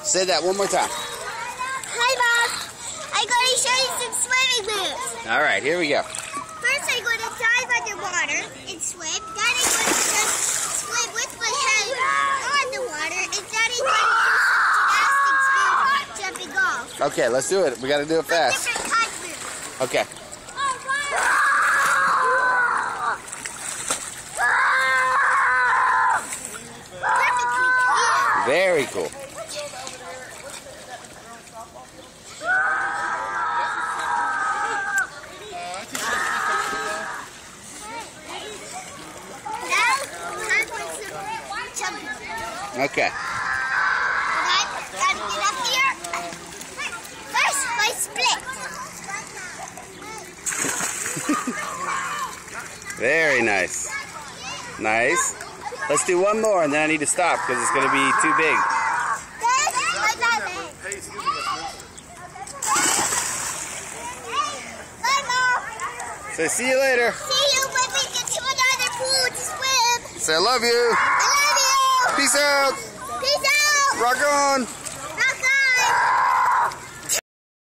Say that one more time. Hi, Mom. I'm going to show you some swimming moves. All right, here we go. First, I'm going to dive underwater and swim. Then I'm going to just swim with my head on the water. And then I'm going to do some gymnastics moves, jumping off. Okay, let's do it. We got to do it fast. Different kind of moves. Okay. Very cool. Okay. Gotta get up here. First, I split. Very nice. Nice. Let's do one more, and then I need to stop because it's going to be too big. So see you later. See you when we get to another pool to swim. Say I love you. I love you. Peace out. Peace out. Rock on.